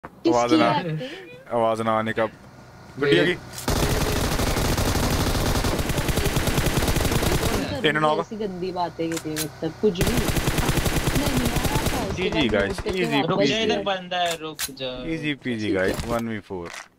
आवाज ना आवाज ना आने का गुड्डिया की ऐसी गंदी बातें की थी मतलब कुछ भी नहीं। इजी गाइस इजी रुक जा, पीजी इधर बंदा है, रुक जा इजी पीजी गाइस 1v4